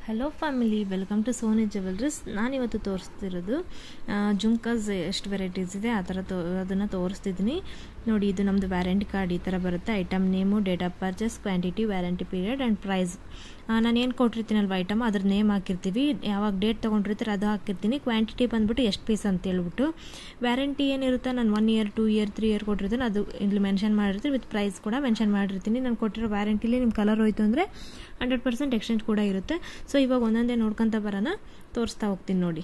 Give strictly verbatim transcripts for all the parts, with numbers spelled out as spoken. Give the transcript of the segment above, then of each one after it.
Hello family, welcome to Soni jewelleries. ನಾನಿವತ್ತು ತೋರಿಸ್ತಿರೋದು ಜುಮ್ಕಾಸ್ ಎಷ್ಟು ವೆರೈಟೀಸ್ ಇದೆ ಆ ಥರ ತೋ ಅದನ್ನು ತೋರಿಸ್ತಿದ್ದೀನಿ ನೋಡಿ. ಇದು ನಮ್ಮದು ವ್ಯಾರಂಟಿ ಕಾರ್ಡ್ ಈ ಥರ ಬರುತ್ತೆ. Item name, date of purchase, quantity, warranty period and price. ನಾನು ಏನು ಕೊಟ್ಟಿರ್ತೀನಲ್ವ ಐಟಮ್ ಅದ್ರ ನೇಮ್ ಹಾಕಿರ್ತೀವಿ, ಯಾವಾಗ ಡೇಟ್ ತೊಗೊಂಡಿರ್ತೀರ ಅದು ಹಾಕಿರ್ತೀನಿ. ಕ್ವಾಂಟಿಟಿ ಬಂದುಬಿಟ್ಟು ಎಷ್ಟು ಪೀಸ್ ಅಂತ ಹೇಳ್ಬಿಟ್ಟು, ವ್ಯಾರಂಟಿ ಏನಿರುತ್ತೆ ನಾನು one year two year three year ಕೊಟ್ಟಿರ್ತೀನಿ ಅದು ಇಲ್ಲಿ ಮೆನ್ಷನ್ ಮಾಡಿರ್ತೀನಿ. ವಿತ್ ಪ್ರೈಸ್ ಕೂಡ ಮೆನ್ಷನ್ ಮಾಡಿರ್ತೀನಿ. ನಾನು ಕೊಟ್ಟಿರೋ ವ್ಯಾರಂಟಿಲಿ ನಿಮ್ಮ ಕಲರ್ ಹೋಯ್ತು ಅಂದರೆ ಹಂಡ್ರೆಡ್ ಪರ್ಸೆಂಟ್ ಎಕ್ಸ್ಚೇಂಜ್ ಕೂಡ ಇರುತ್ತೆ. ಸೊ ಇವಾಗ ಒಂದೊಂದೇ ನೋಡ್ಕೊತ ಬರೋಣ, ತೋರಿಸ್ತಾ ಹೋಗ್ತೀನಿ ನೋಡಿ.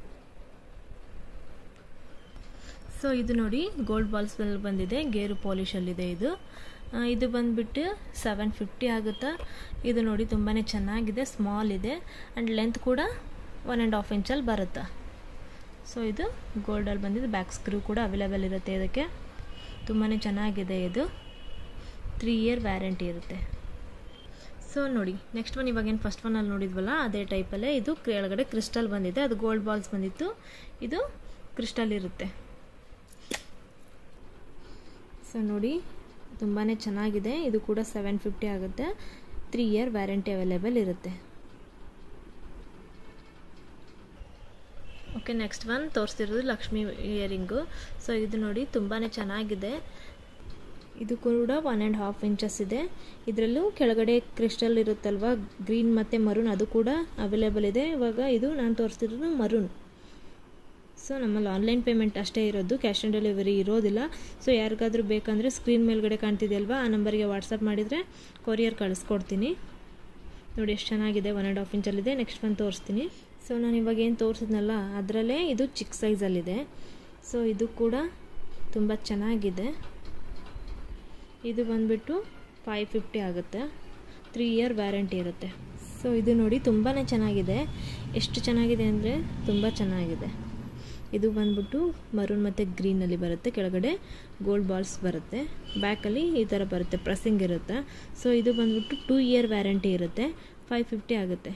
ಸೊ ಇದು ನೋಡಿ ಗೋಲ್ಡ್ ಬಾಲ್ಸ್ ಬಂದಿದೆ, ಗೇರು ಪಾಲಿಶಲ್ಲಿದೆ. ಇದು ಇದು ಬಂದುಬಿಟ್ಟು ಸೆವೆನ್ ಫಿಫ್ಟಿ ಆಗುತ್ತೆ. ಇದು ನೋಡಿ ತುಂಬಾ ಚೆನ್ನಾಗಿದೆ, ಸ್ಮಾಲ್ ಇದೆ ಆ್ಯಂಡ್ ಲೆಂತ್ ಕೂಡ ಒನ್ ಆ್ಯಂಡ್ ಹಾಫ್ ಇಂಚಲ್ಲಿ ಬರುತ್ತೆ. ಸೊ ಇದು ಗೋಲ್ಡಲ್ಲಿ ಬಂದಿದೆ. ಬ್ಯಾಕ್ ಸ್ಕ್ರೂ ಕೂಡ ಅವೈಲೇಬಲ್ ಇರುತ್ತೆ ಇದಕ್ಕೆ. ತುಂಬಾ ಚೆನ್ನಾಗಿದೆ. ಇದು ತ್ರೀ ಇಯರ್ ವ್ಯಾರಂಟಿ ಇರುತ್ತೆ. ಸೊ ನೋಡಿ ನೆಕ್ಸ್ಟ್ ಒನ್, ಇವಾಗೇನು ಫಸ್ಟ್ ಒನ್ ಅಲ್ಲಿ ನೋಡಿದ್ವಲ್ಲ ಅದೇ ಟೈಪಲ್ಲೇ ಇದು ಕೆಳಗಡೆ ಕ್ರಿಸ್ಟಲ್ ಬಂದಿದೆ. ಅದು ಗೋಲ್ಡ್ ಬಾಲ್ಸ್ ಬಂದಿತ್ತು, ಇದು ಕ್ರಿಸ್ಟಲ್ ಇರುತ್ತೆ. ಸೊ ನೋಡಿ ತುಂಬಾ ಚೆನ್ನಾಗಿದೆ. ಇದು ಕೂಡ ಸೆವೆನ್ ಫಿಫ್ಟಿ ಆಗುತ್ತೆ. ತ್ರೀ ಇಯರ್ ವ್ಯಾರಂಟಿ ಅವೈಲೇಬಲ್ ಇರುತ್ತೆ. ಓಕೆ, ನೆಕ್ಸ್ಟ್ ಒನ್ ತೋರಿಸ್ತಿರೋದು ಲಕ್ಷ್ಮಿ ಇಯರಿಂಗು. ಸೊ ಇದು ನೋಡಿ ತುಂಬಾ ಚೆನ್ನಾಗಿದೆ. ಇದು ಕೂಡ ಒನ್ ಆ್ಯಂಡ್ ಹಾಫ್ ಇಂಚಸ್ ಇದೆ. ಇದರಲ್ಲೂ ಕೆಳಗಡೆ ಕ್ರಿಸ್ಟಲ್ ಇರುತ್ತಲ್ವ, ಗ್ರೀನ್ ಮತ್ತು ಮರೂನ್, ಅದು ಕೂಡ ಅವೈಲೇಬಲ್ ಇದೆ. ಇವಾಗ ಇದು ನಾನು ತೋರಿಸ್ತಿರೋದು ಮರೂನ್. ಸೊ ನಮ್ಮಲ್ಲಿ ಆನ್ಲೈನ್ ಪೇಮೆಂಟ್ ಅಷ್ಟೇ ಇರೋದು, ಕ್ಯಾಶ್ ಆನ್ ಡೆಲಿವರಿ ಇರೋದಿಲ್ಲ. ಸೊ ಯಾರಿಗಾದರೂ ಬೇಕಂದರೆ ಸ್ಕ್ರೀನ್ ಮೇಲ್ಗಡೆ ಕಾಣ್ತಿದೆಯಲ್ವ ಆ ನಂಬರ್ಗೆ ವಾಟ್ಸಪ್ ಮಾಡಿದರೆ ಕೊರಿಯರ್ ಕಳಿಸ್ಕೊಡ್ತೀನಿ. ನೋಡಿ ಎಷ್ಟು ಚೆನ್ನಾಗಿದೆ, ಒನ್ ಆ್ಯಂಡ್ ಹಾಫ್ ಇಂಚಲ್ಲಿದೆ. ನೆಕ್ಸ್ಟ್ ಒಂದು ತೋರಿಸ್ತೀನಿ. ಸೊ ನಾನು ಇವಾಗ ಏನು ತೋರಿಸಿದ್ನಲ್ಲ ಅದರಲ್ಲೇ ಇದು ಚಿಕ್ಕ ಸೈಜಲ್ಲಿದೆ. ಸೊ ಇದು ಕೂಡ ತುಂಬ ಚೆನ್ನಾಗಿದೆ. ಇದು ಬಂದುಬಿಟ್ಟು ಫೈವ್ ಫಿಫ್ಟಿ ಆಗುತ್ತೆ. ತ್ರೀ ಇಯರ್ ವ್ಯಾರಂಟಿ ಇರುತ್ತೆ. ಸೊ ಇದು ನೋಡಿ ತುಂಬಾ ಚೆನ್ನಾಗಿದೆ. ಎಷ್ಟು ಚೆನ್ನಾಗಿದೆ ಅಂದರೆ ತುಂಬ ಚೆನ್ನಾಗಿದೆ. ಇದು ಬಂದ್ಬಿಟ್ಟು ಮರೂನ್ ಮತ್ತು ಗ್ರೀನಲ್ಲಿ ಬರುತ್ತೆ. ಕೆಳಗಡೆ ಗೋಲ್ಡ್ ಬಾಲ್ಸ್ ಬರುತ್ತೆ. ಬ್ಯಾಕಲ್ಲಿ ಈ ಥರ ಬರುತ್ತೆ, ಪ್ರೆಸ್ಸಿಂಗ್ ಇರುತ್ತೆ. ಸೊ ಇದು ಬಂದ್ಬಿಟ್ಟು ಟೂ ಇಯರ್ ವ್ಯಾರಂಟಿ ಇರುತ್ತೆ. ಫೈವ್ ಫಿಫ್ಟಿ ಆಗುತ್ತೆ.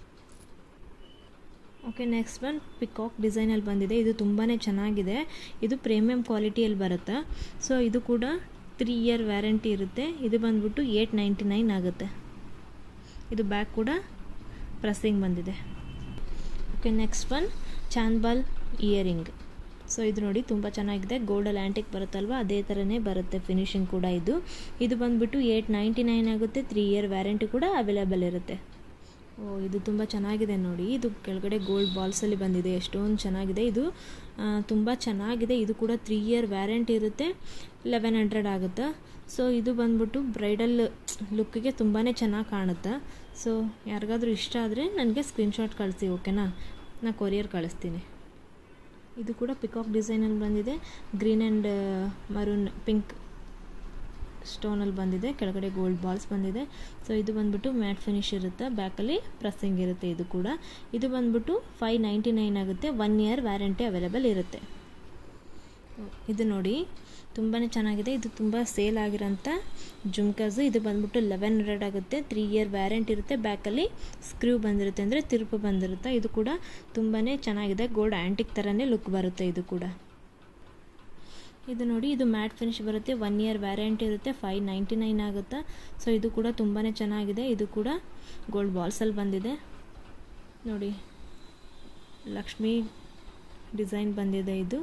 ಓಕೆ, ನೆಕ್ಸ್ಟ್ ಒನ್ ಪಿಕಾಕ್ ಡಿಸೈನಲ್ಲಿ ಬಂದಿದೆ. ಇದು ತುಂಬಾ ಚೆನ್ನಾಗಿದೆ. ಇದು ಪ್ರೀಮಿಯಂ ಕ್ವಾಲಿಟಿಯಲ್ಲಿ ಬರುತ್ತೆ. ಸೊ ಇದು ಕೂಡ ತ್ರೀ ಇಯರ್ ವ್ಯಾರಂಟಿ ಇರುತ್ತೆ. ಇದು ಬಂದ್ಬಿಟ್ಟು ಏಯ್ಟ್ ನೈಂಟಿ ನೈನ್ ಆಗುತ್ತೆ. ಇದು ಬ್ಯಾಕ್ ಕೂಡ ಪ್ರೆಸ್ಸಿಂಗ್ ಬಂದಿದೆ. Okay, next one chandbali earring. So ಇದು ನೋಡಿ ತುಂಬ ಚೆನ್ನಾಗಿದೆ. ಗೋಲ್ಡಲ್ಲಿ ಆ್ಯಂಟಿಕ್ ಬರುತ್ತಲ್ವ ಅದೇ ಥರನೇ ಬರುತ್ತೆ ಫಿನಿಶಿಂಗ್ ಕೂಡ. ಇದು ಇದು ಬಂದುಬಿಟ್ಟು ಏಯ್ಟ್ ನೈಂಟಿ ನೈನ್ ಆಗುತ್ತೆ. ತ್ರೀ ಇಯರ್ ವ್ಯಾರಂಟಿ ಕೂಡ ಅವೈಲೇಬಲ್ ಇರುತ್ತೆ. ಓ ಇದು ತುಂಬ ಚೆನ್ನಾಗಿದೆ ನೋಡಿ. ಇದು ಕೆಳಗಡೆ ಗೋಲ್ಡ್ ಬಾಲ್ಸಲ್ಲಿ ಬಂದಿದೆ, ಎಷ್ಟೊಂದು ಚೆನ್ನಾಗಿದೆ. ಇದು ತುಂಬ ಚೆನ್ನಾಗಿದೆ. ಇದು ಕೂಡ ತ್ರೀ ಇಯರ್ ವ್ಯಾರಂಟಿ ಇರುತ್ತೆ. ಲೆವೆನ್ ಹಂಡ್ರೆಡ್ ಆಗುತ್ತೆ. ಸೊ ಇದು ಬಂದ್ಬಿಟ್ಟು ಬ್ರೈಡಲ್ ಲುಕ್ಕಿಗೆ ತುಂಬಾ ಚೆನ್ನಾಗಿ ಕಾಣುತ್ತೆ. ಸೊ ಯಾರಿಗಾದ್ರೂ ಇಷ್ಟ ಆದರೆ ನನಗೆ ಸ್ಕ್ರೀನ್ಶಾಟ್ ಕಳಿಸಿ, ಓಕೆನಾ? ನಾನು ಕೊರಿಯರ್ ಕಳಿಸ್ತೀನಿ. ಇದು ಕೂಡ ಪಿಕಾಕ್ ಡಿಸೈನಲ್ಲಿ ಬಂದಿದೆ. ಗ್ರೀನ್ ಆ್ಯಂಡ್ ಮರೂನ್ ಪಿಂಕ್ ಸ್ಟೋನಲ್ಲಿ ಬಂದಿದೆ. ಕೆಳಗಡೆ ಗೋಲ್ಡ್ ಬಾಲ್ಸ್ ಬಂದಿದೆ. ಸೊ ಇದು ಬಂದ್ಬಿಟ್ಟು ಮ್ಯಾಟ್ ಫಿನಿಶ್ ಇರುತ್ತೆ. ಬ್ಯಾಕಲ್ಲಿ ಪ್ರೆಸ್ಸಿಂಗ್ ಇರುತ್ತೆ. ಇದು ಕೂಡ ಇದು ಬಂದ್ಬಿಟ್ಟು ಫೈವ್ ನೈಂಟಿ ನೈನ್ ಆಗುತ್ತೆ. ಒನ್ ಇಯರ್ ವ್ಯಾರಂಟಿ ಅವೈಲೇಬಲ್ ಇರುತ್ತೆ. ಇದು ನೋಡಿ ತುಂಬಾ ಚೆನ್ನಾಗಿದೆ. ಇದು ತುಂಬ ಸೇಲ್ ಆಗಿರೋಂಥ ಜುಮ್ಕಾಸು. ಇದು ಬಂದ್ಬಿಟ್ಟು ಲೆವೆನ್ ಹಂಡ್ರೆಡ್ ಆಗುತ್ತೆ. ತ್ರೀ ಇಯರ್ ವ್ಯಾರಂಟಿ ಇರುತ್ತೆ. ಬ್ಯಾಕಲ್ಲಿ ಸ್ಕ್ರೂ ಬಂದಿರುತ್ತೆ, ಅಂದರೆ ತಿರುಪು ಬಂದಿರುತ್ತೆ. ಇದು ಕೂಡ ತುಂಬಾ ಚೆನ್ನಾಗಿದೆ. ಗೋಲ್ಡ್ ಆ್ಯಂಟಿಕ್ ಥರನೇ ಲುಕ್ ಬರುತ್ತೆ. ಇದು ಕೂಡ ಇದು ನೋಡಿ, ಇದು ಮ್ಯಾಟ್ ಫಿನಿಶ್ ಬರುತ್ತೆ. ಒನ್ ಇಯರ್ ವ್ಯಾರಂಟಿ ಇರುತ್ತೆ. ಫೈವ್ ನೈಂಟಿ ನೈನ್ ಆಗುತ್ತೆ. ಸೊ ಇದು ಕೂಡ ತುಂಬಾ ಚೆನ್ನಾಗಿದೆ. ಇದು ಕೂಡ ಗೋಲ್ಡ್ ಬಾಲ್ಸಲ್ಲಿ ಬಂದಿದೆ. ನೋಡಿ ಲಕ್ಷ್ಮಿ ಡಿಸೈನ್ ಬಂದಿದೆ. ಇದು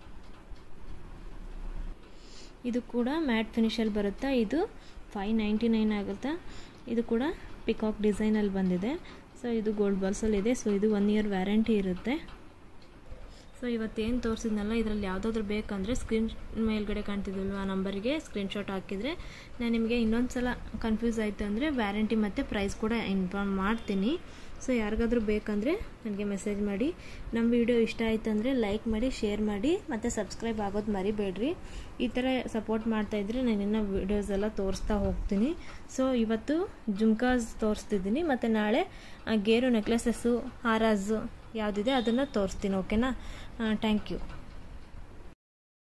ಇದು ಕೂಡ ಮ್ಯಾಟ್ ಫಿನಿಷಲ್ಲಿ ಬರುತ್ತೆ. ಇದು ಫೈವ್ ನೈಂಟಿ ನೈನ್ ಆಗುತ್ತೆ. ಇದು ಕೂಡ ಪಿಕಾಕ್ ಡಿಸೈನಲ್ಲಿ ಬಂದಿದೆ. ಸೊ ಇದು ಗೋಲ್ಡ್ ಬಾಲ್ಸಲ್ಲಿದೆ. ಸೊ ಇದು ಒನ್ ಇಯರ್ ವ್ಯಾರಂಟಿ ಇರುತ್ತೆ. ಸೊ ಇವತ್ತೇನು ತೋರಿಸಿದ್ನಲ್ಲ ಇದರಲ್ಲಿ ಯಾವುದಾದ್ರೂ ಬೇಕಂದರೆ ಸ್ಕ್ರೀನ್ ಮೇಲ್ಗಡೆ ಕಾಣ್ತಿದ್ವಲ್ವ ಆ ನಂಬರಿಗೆ ಸ್ಕ್ರೀನ್ಶಾಟ್ ಹಾಕಿದರೆ ನಾನು ನಿಮಗೆ ಇನ್ನೊಂದು ಸಲ ಕನ್ಫ್ಯೂಸ್ ಆಯಿತು ಅಂದರೆ ವ್ಯಾರಂಟಿ ಮತ್ತು ಪ್ರೈಸ್ ಕೂಡ ಇನ್ಫಾರ್ಮ್ ಮಾಡ್ತೀನಿ. ಸೊ ಯಾರಿಗಾದ್ರೂ ಬೇಕಂದರೆ ನನಗೆ ಮೆಸೇಜ್ ಮಾಡಿ. ನಮ್ಮ ವಿಡಿಯೋ ಇಷ್ಟ ಆಯಿತು ಅಂದರೆ ಲೈಕ್ ಮಾಡಿ, ಶೇರ್ ಮಾಡಿ ಮತ್ತು ಸಬ್ಸ್ಕ್ರೈಬ್ ಆಗೋದು ಮರಿಬೇಡ್ರಿ. ಈ ಥರ ಸಪೋರ್ಟ್ ಮಾಡ್ತಾಯಿದ್ರೆ ನಾನು ಇನ್ನೂ ವೀಡಿಯೋಸ್ ಎಲ್ಲ ತೋರಿಸ್ತಾ ಹೋಗ್ತೀನಿ. ಸೊ ಇವತ್ತು ಜುಮ್ಕಾಸ್ ತೋರಿಸ್ತಿದ್ದೀನಿ ಮತ್ತು ನಾಳೆ ಗೇರು ನೆಕ್ಲೆಸಸ್ಸು, ಹಾರಾಸು ಯಾವುದಿದೆ ಅದನ್ನು ತೋರಿಸ್ತೀನಿ, ಓಕೆನಾ? Thank you.